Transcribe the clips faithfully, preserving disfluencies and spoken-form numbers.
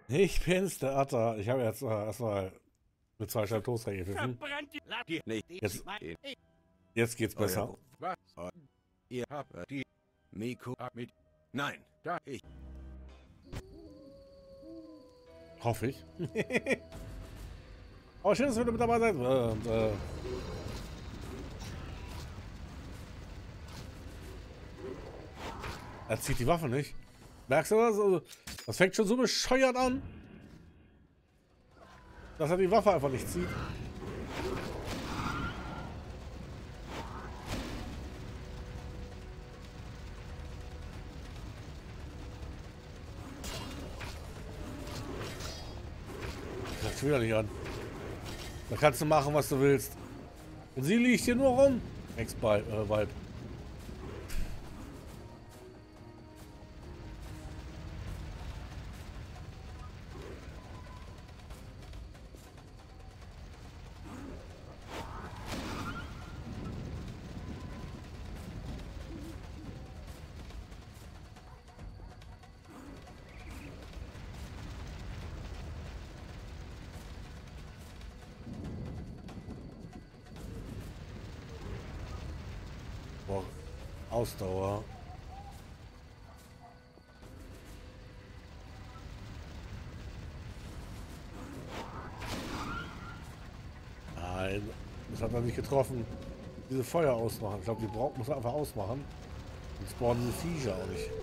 Ich bin's, der Atta. Ich habe jetzt äh, erstmal mit zwei Scheiben Toast reingepfiffen. Verbrennt die Lade nicht. Jetzt, Mein jetzt geht's besser. Was? Ihr habt die Miku mit. Nein, da ich. Hoffe ich. Aber schön, dass ihr wieder mit dabei seid. Und, äh, er zieht die Waffe nicht. Merkst du das? Also, das fängt schon so bescheuert an, dass er die Waffe einfach nicht zieht. Das will er nicht an. Da kannst du machen, was du willst. Und sie liegt hier nur rum. Ex-Vibe. Boah, Ausdauer. Nein, das hat er nicht getroffen. Diese Feuer ausmachen. Ich glaube, die braucht muss er einfach ausmachen. Und spawnen diese Viecher auch nicht.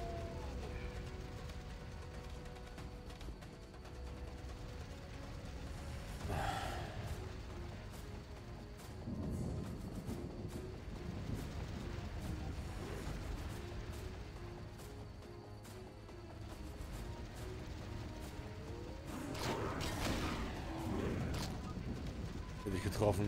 Bin ich getroffen.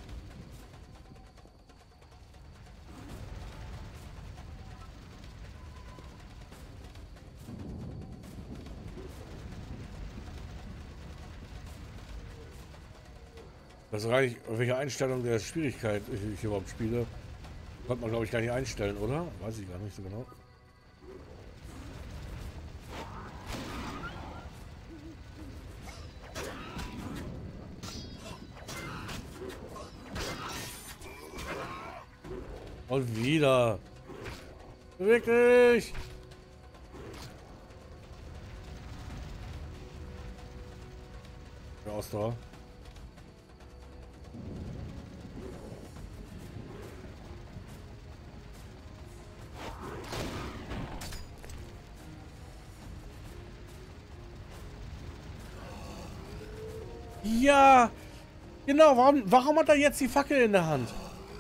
Das ist gar nicht, welche Einstellung der Schwierigkeit ich, ich überhaupt spiele. Konnte man, glaube ich, gar nicht einstellen, oder? Weiß ich gar nicht so genau. Und wieder. Wirklich. Der Ausdauer. Ja, genau. Warum, warum hat er jetzt die Fackel in der Hand?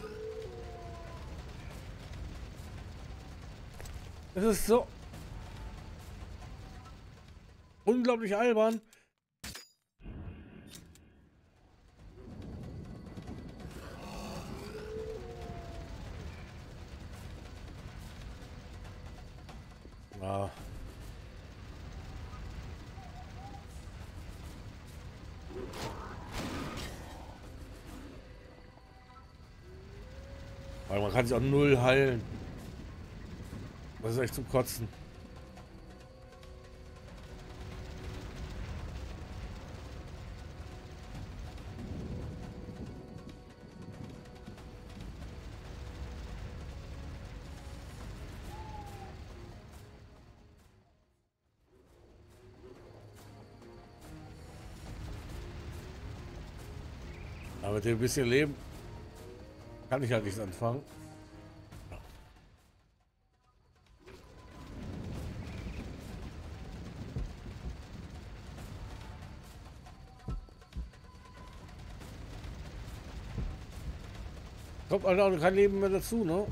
Es ist so unglaublich albern. Ja. Weil man kann sich auch null heilen. Das ist echt zum Kotzen. Aber mit dem bisschen Leben kann ich halt nichts anfangen. Kommt halt auch kein Leben mehr dazu, ne?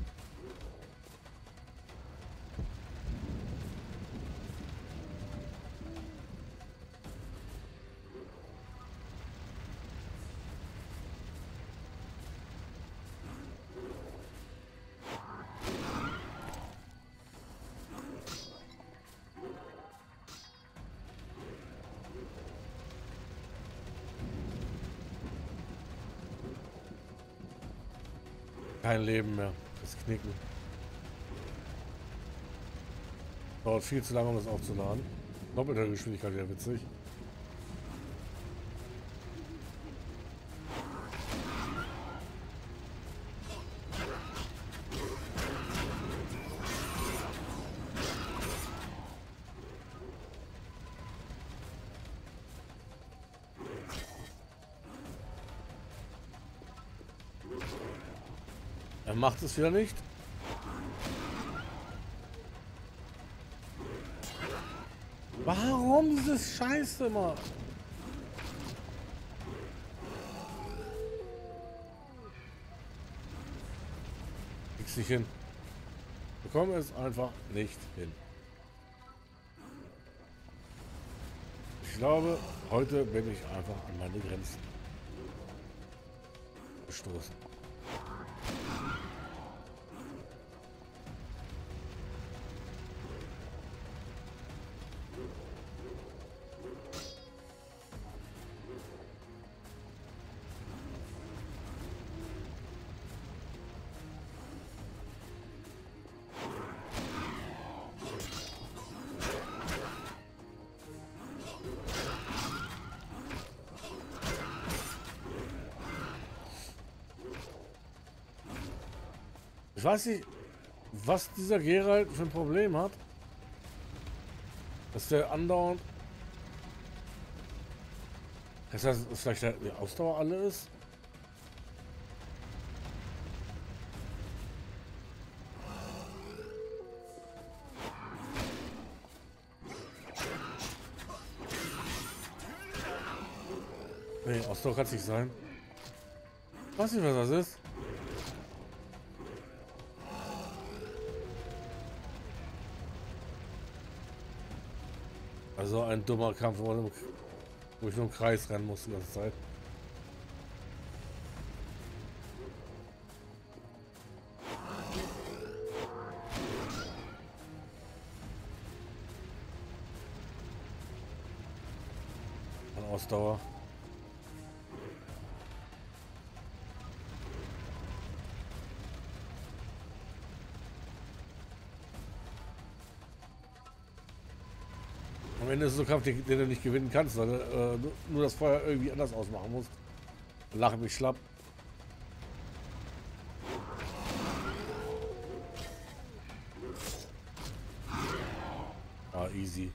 Kein Leben mehr. Das Knicken. Dauert viel zu lange, um das aufzuladen. Doppelte Geschwindigkeit wäre witzig. Er macht es wieder nicht. Warum dieses Scheiße immer? Krieg's nicht hin. Bekomme es einfach nicht hin. Ich glaube, heute bin ich einfach an meine Grenzen gestoßen. Ich weiß nicht, was dieser Geralt für ein Problem hat. Dass der andauernd... Dass das vielleicht die Ausdauer alle ist? Nee, Ausdauer kann es nicht sein. Ich weiß nicht, was das ist. Also ein dummer Kampf, wo ich nur im Kreis rennen muss die ganze Zeit. An Ausdauer. Am Ende ist es so ein Kampf, den, den du nicht gewinnen kannst, weil du äh, nur das Feuer irgendwie anders ausmachen musst. Lache mich schlapp. Ah, easy.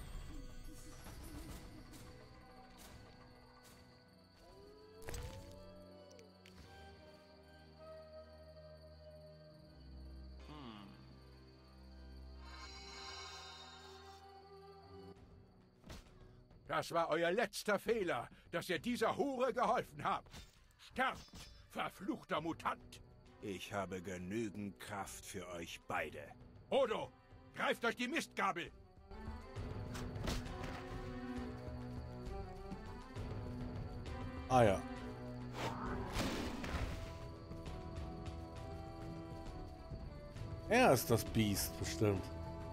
Das war euer letzter Fehler, dass ihr dieser Hure geholfen habt. Sterbt, verfluchter Mutant! Ich habe genügend Kraft für euch beide. Odo, greift euch die Mistgabel! Ah ja. Er ist das Biest, bestimmt.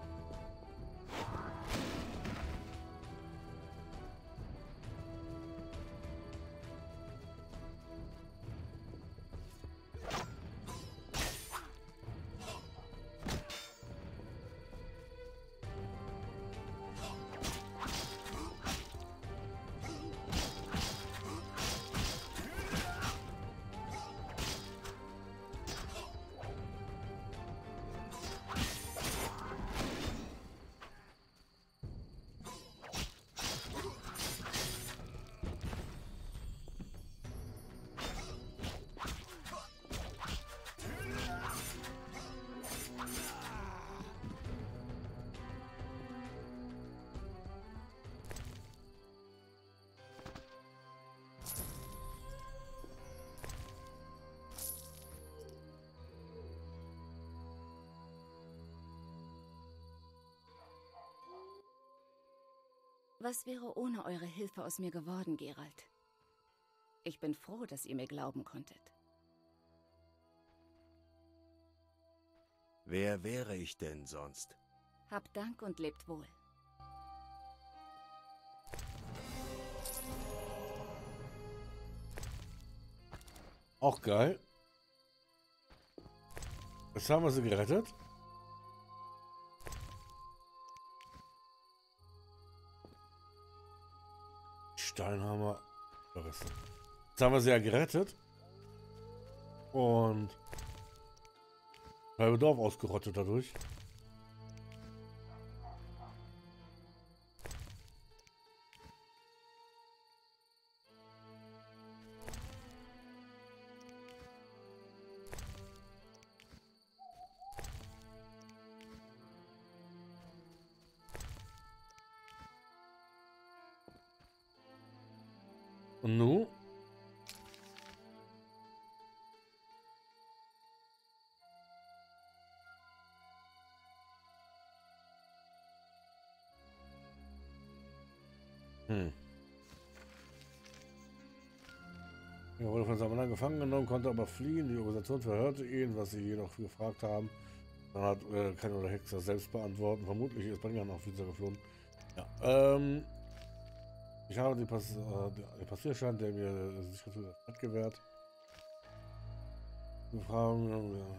Was wäre ohne eure Hilfe aus mir geworden, Geralt? Ich bin froh, dass ihr mir glauben konntet. Wer wäre ich denn sonst? Habt Dank und lebt wohl. Auch geil. Jetzt haben wir sie gerettet. Steinhammer. Jetzt haben wir sie ja gerettet. Und halbe Dorf ausgerottet dadurch. Und nun? Hm. Er wurde von seinem Mann gefangen genommen, konnte aber fliehen. Die Organisation verhörte ihn, was sie jedoch gefragt haben. Dann hat äh, kann oder Hexer selbst beantworten. Vermutlich ist Bringer nach Visa geflohen. Ja, ähm. Ich habe die Pass äh, den Passierschein, der mir Sicherheit der Stadt gewährt. Wir fragen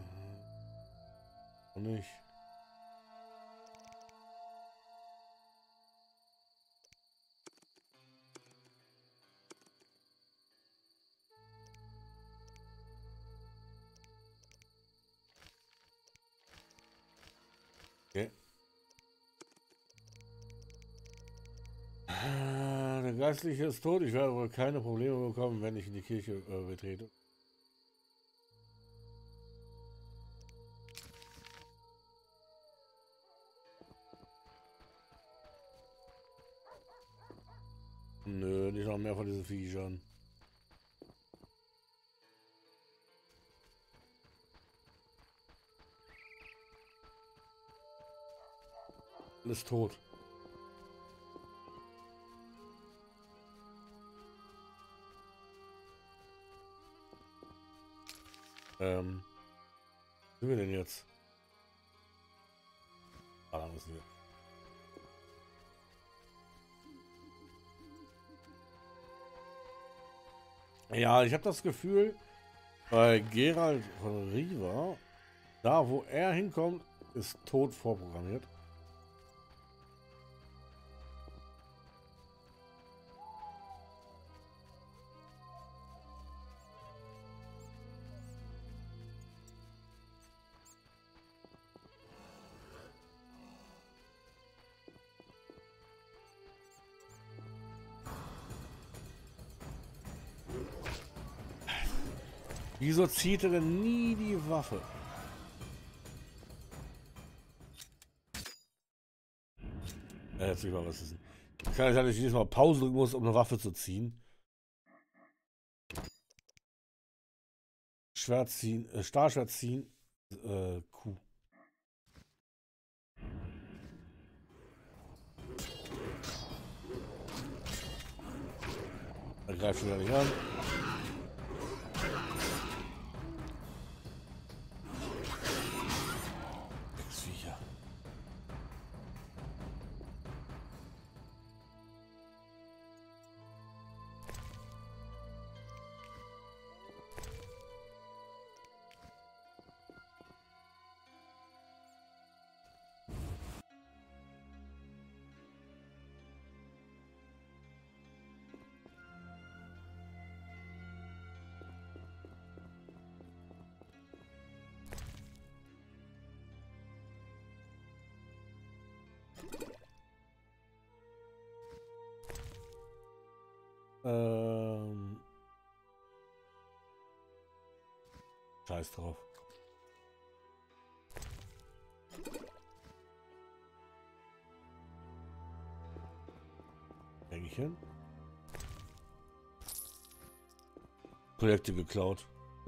äh, nicht. Okay. Der Geistliche ist tot. Ich werde wohl keine Probleme bekommen, wenn ich in die Kirche äh, betrete. Nö, nicht noch mehr von diesen Viechern. Alles tot. Ähm. Was sind wir denn jetzt? Ah, da müssen wir. Ja, ich habe das Gefühl, bei Geralt von Riva, da wo er hinkommt, ist tot vorprogrammiert. Wieso zieht er denn nie die Waffe? Ja, jetzt nicht mal was ist. Kann ich ja nicht jedes Mal Pause drücken muss, um eine Waffe zu ziehen. Schwert ziehen, äh, Stahlschwert ziehen, äh, Q. Er greift wieder nicht an. Ähm. Scheiß drauf. Hängchen. Projekte geklaut.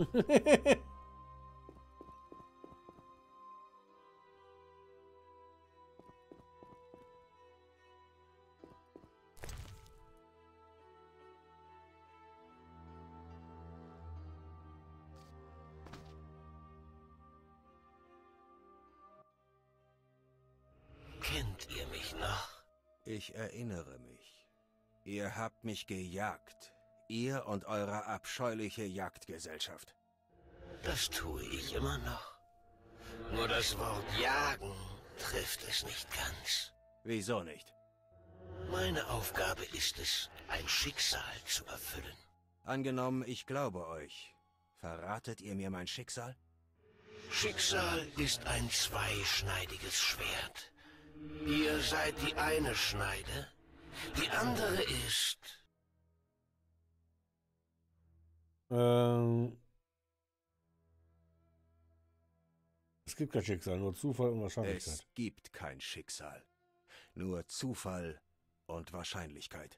Kennt ihr mich noch? Ich erinnere mich. Ihr habt mich gejagt. Ihr und eure abscheuliche Jagdgesellschaft. Das tue ich immer noch. Nur das Wort jagen trifft es nicht ganz. Wieso nicht? Meine Aufgabe ist es, ein Schicksal zu erfüllen. Angenommen, ich glaube euch. Verratet ihr mir mein Schicksal? Schicksal ist ein zweischneidiges Schwert. Ihr seid die eine Schneide, die andere ist... Ähm... Es gibt kein Schicksal, nur Zufall und Wahrscheinlichkeit. Es gibt kein Schicksal. Nur Zufall und Wahrscheinlichkeit.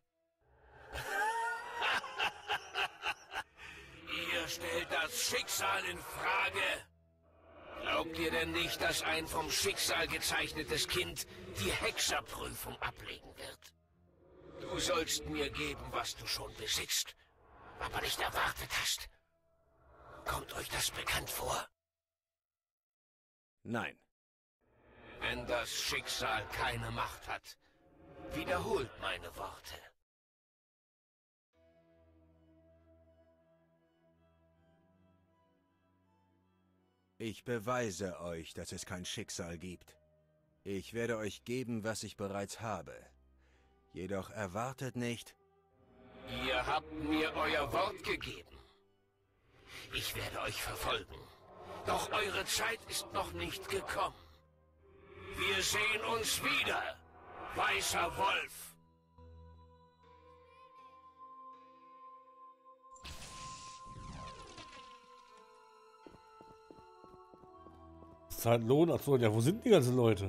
Ihr stellt das Schicksal in Frage. Glaubt ihr denn nicht, dass ein vom Schicksal gezeichnetes Kind die Hexerprüfung ablegen wird? Du sollst mir geben, was du schon besitzt, aber nicht erwartet hast. Kommt euch das bekannt vor? Nein. Wenn das Schicksal keine Macht hat, wiederholt meine Worte. Ich beweise euch, dass es kein Schicksal gibt. Ich werde euch geben, was ich bereits habe. Jedoch erwartet nicht... Ihr habt mir euer Wort gegeben. Ich werde euch verfolgen. Doch eure Zeit ist noch nicht gekommen. Wir sehen uns wieder, Weißer Wolf. Zeitlohn? Achso, ja, wo sind die ganzen Leute?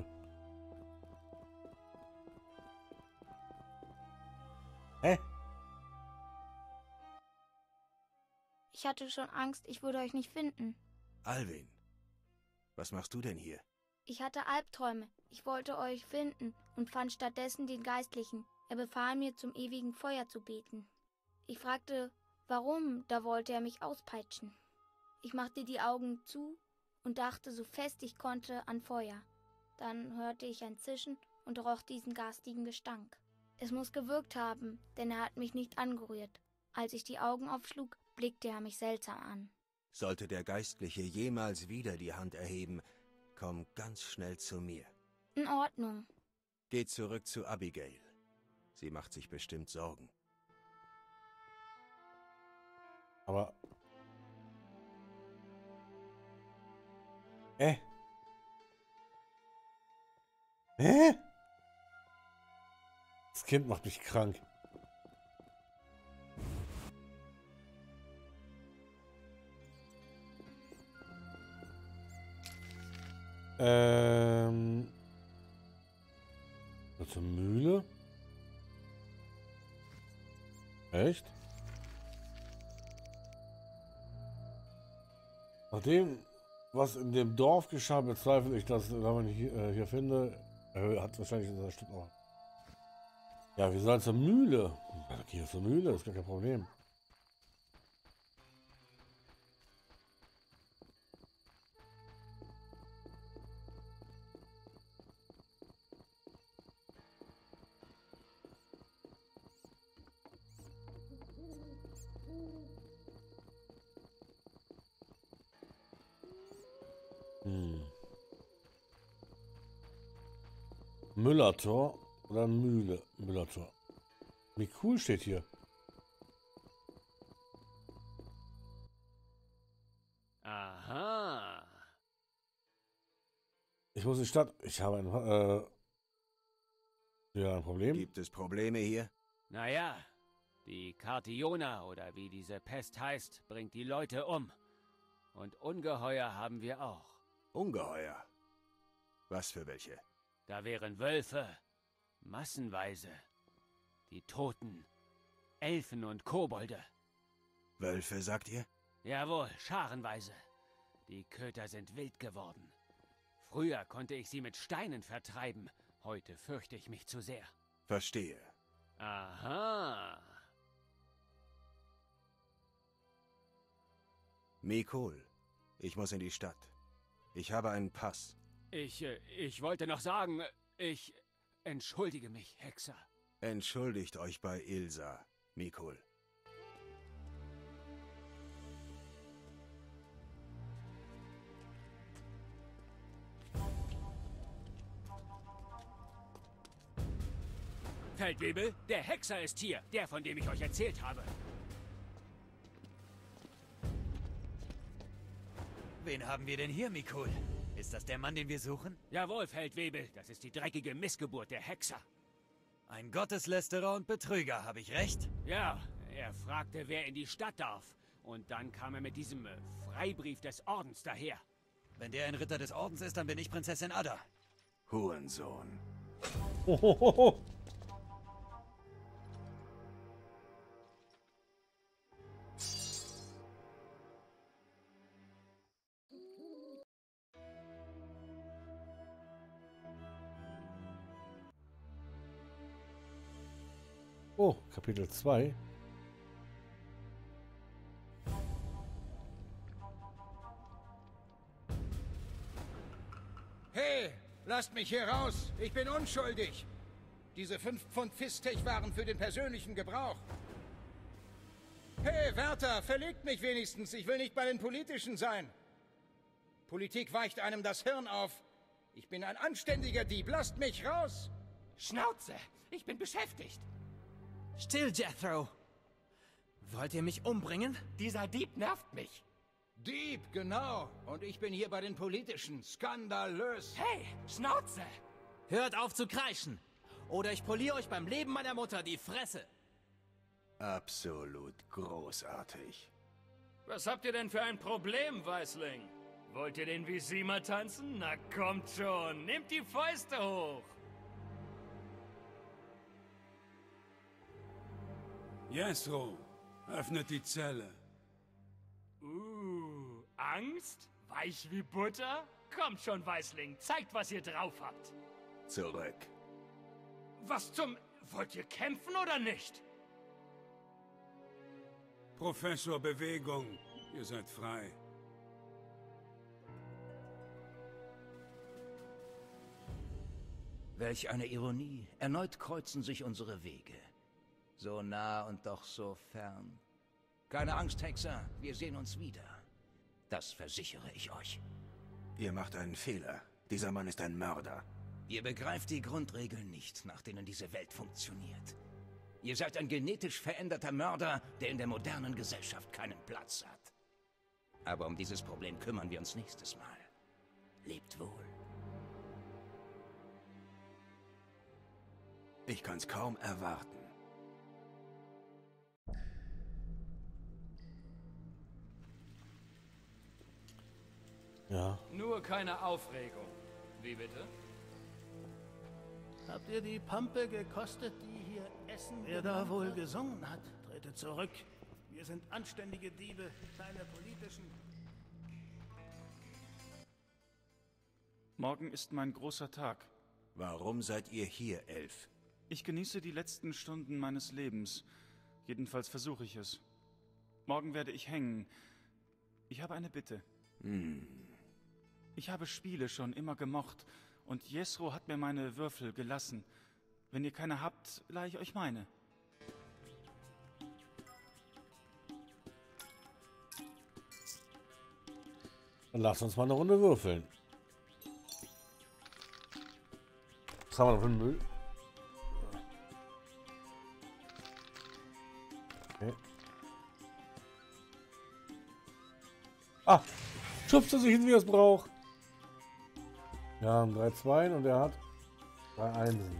Hä? Ich hatte schon Angst, ich würde euch nicht finden. Alwin, was machst du denn hier? Ich hatte Albträume. Ich wollte euch finden und fand stattdessen den Geistlichen. Er befahl mir, zum ewigen Feuer zu beten. Ich fragte, warum, da wollte er mich auspeitschen. Ich machte die Augen zu und dachte so fest ich konnte an Feuer. Dann hörte ich ein Zischen und roch diesen garstigen Gestank. Es muss gewirkt haben, denn er hat mich nicht angerührt. Als ich die Augen aufschlug, blickte er mich seltsam an. Sollte der Geistliche jemals wieder die Hand erheben, komm ganz schnell zu mir. In Ordnung. Geht zurück zu Abigail. Sie macht sich bestimmt Sorgen. Aber... Äh? Hä? Das Kind macht mich krank. Ähm... Zur Mühle? Echt? Nachdem, was in dem Dorf geschah, bezweifle ich, dass, wenn man hier, äh, hier finde, er hat wahrscheinlich in seiner Stadt noch. Ja, wir sollen zur Mühle. Ja, okay, zur Mühle, ist gar kein Problem. Hm. Müllertor oder Mühle? Müllertor. Wie cool steht hier. Aha. Ich muss in die Stadt. Ich habe ein, äh, ja, ein Problem. Gibt es Probleme hier? Naja, die Cartiona oder wie diese Pest heißt, bringt die Leute um. Und Ungeheuer haben wir auch. Ungeheuer? Was für welche? Da wären Wölfe, massenweise. Die Toten, Elfen und Kobolde. Wölfe, sagt ihr? Jawohl, scharenweise. Die Köter sind wild geworden. Früher konnte ich sie mit Steinen vertreiben. Heute fürchte ich mich zu sehr. Verstehe. Aha. Mikol, ich muss in die Stadt. Ich habe einen Pass. Ich, äh, ich wollte noch sagen, ich entschuldige mich, Hexer. Entschuldigt euch bei Ilsa, Mikol. Feldwebel, der Hexer ist hier, der, von dem ich euch erzählt habe. Wen haben wir denn hier, Mikul? Ist das der Mann, den wir suchen? Jawohl, Feldwebel, das ist die dreckige Missgeburt der Hexer. Ein Gotteslästerer und Betrüger, habe ich recht? Ja, er fragte, wer in die Stadt darf. Und dann kam er mit diesem äh, Freibrief des Ordens daher. Wenn der ein Ritter des Ordens ist, dann bin ich Prinzessin Ada. Hurensohn. Hohoho. Oh, Kapitel zwei. Hey, lasst mich hier raus. Ich bin unschuldig. Diese fünf Pfund Fistech waren für den persönlichen Gebrauch. Hey, Wärter, verlegt mich wenigstens. Ich will nicht bei den Politischen sein. Politik weicht einem das Hirn auf. Ich bin ein anständiger Dieb. Lasst mich raus. Schnauze, ich bin beschäftigt. Still, Jethro. Wollt ihr mich umbringen? Dieser Dieb nervt mich. Dieb, genau. Und ich bin hier bei den Politischen. Skandalös. Hey, Schnauze! Hört auf zu kreischen. Oder ich poliere euch beim Leben meiner Mutter die Fresse. Absolut großartig. Was habt ihr denn für ein Problem, Weißling? Wollt ihr den Visima tanzen? Na kommt schon, nehmt die Fäuste hoch! Jethro, öffnet die Zelle. Uh, Angst? Weich wie Butter? Kommt schon, Weißling, zeigt, was ihr drauf habt. Zurück. Was zum... Wollt ihr kämpfen oder nicht? Professor Bewegung, ihr seid frei. Welch eine Ironie. Erneut kreuzen sich unsere Wege. So nah und doch so fern. Keine Angst, Hexer, wir sehen uns wieder. Das versichere ich euch. Ihr macht einen Fehler. Dieser Mann ist ein Mörder. Ihr begreift die Grundregeln nicht, nach denen diese Welt funktioniert. Ihr seid ein genetisch veränderter Mörder, der in der modernen Gesellschaft keinen Platz hat. Aber um dieses Problem kümmern wir uns nächstes Mal. Lebt wohl. Ich kann's kaum erwarten. Ja. Nur keine Aufregung. Wie bitte? Habt ihr die Pampe gekostet, die hier Essen Wer da wohl hat? gesungen hat, trete zurück. Wir sind anständige Diebe, keine politischen. Morgen ist mein großer Tag. Warum seid ihr hier, Elf? Ich genieße die letzten Stunden meines Lebens. Jedenfalls versuche ich es. Morgen werde ich hängen. Ich habe eine Bitte. Hm. Ich habe Spiele schon immer gemocht und Jethro hat mir meine Würfel gelassen. Wenn ihr keine habt, leihe ich euch meine. Dann lass uns mal eine Runde würfeln. Was haben wir noch für einen Müll? Okay. Ah! Schubst er sich hin, wie er es braucht. Wir haben drei Zweien und er hat drei Einsen.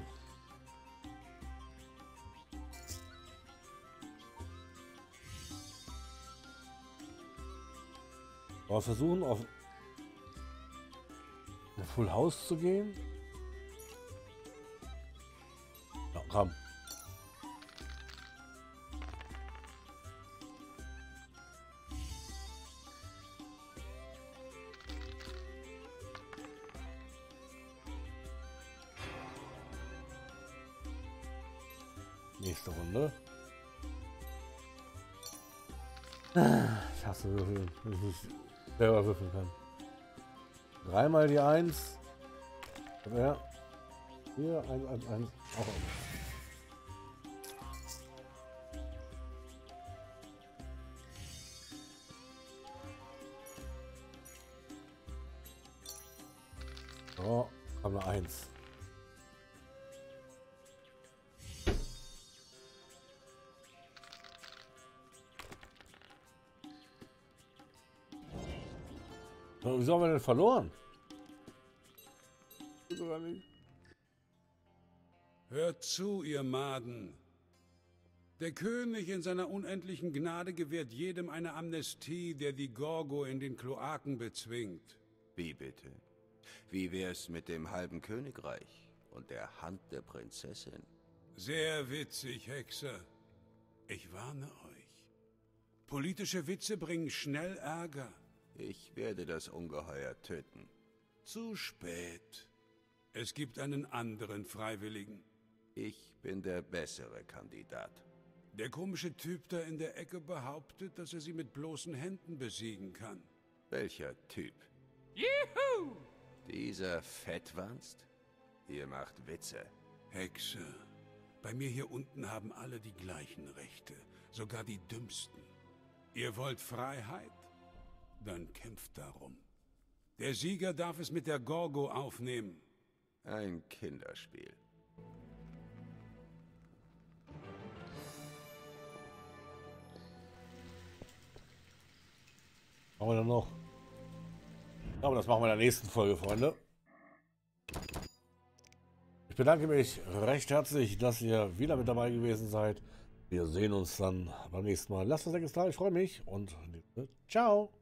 Aber versuchen, auf ein Full House zu gehen. Ja, komm. Nächste Runde. Ich hasse Würfeln, wenn ich nicht selber würfeln kann. Dreimal die Eins. Ja. Hier, eins, eins, eins. Auch eins. So, haben wir eins. Wieso haben wir denn verloren? Sogar nicht. Hört zu, ihr Maden. Der König in seiner unendlichen Gnade gewährt jedem eine Amnestie, der die Gorgo in den Kloaken bezwingt. Wie bitte? Wie wär's mit dem halben Königreich und der Hand der Prinzessin? Sehr witzig, Hexer. Ich warne euch. Politische Witze bringen schnell Ärger. Ich werde das Ungeheuer töten. Zu spät. Es gibt einen anderen Freiwilligen. Ich bin der bessere Kandidat. Der komische Typ da in der Ecke behauptet, dass er sie mit bloßen Händen besiegen kann. Welcher Typ? Juhu! Dieser Fettwanst? Ihr macht Witze. Hexe, bei mir hier unten haben alle die gleichen Rechte, sogar die dümmsten. Ihr wollt Freiheit? Dann kämpft darum. Der Sieger darf es mit der Gorgo aufnehmen. Ein Kinderspiel. Machen wir dann noch. Aber das machen wir in der nächsten Folge, Freunde. Ich bedanke mich recht herzlich, dass ihr wieder mit dabei gewesen seid. Wir sehen uns dann beim nächsten Mal. Lasst es da, ich freue mich und ciao.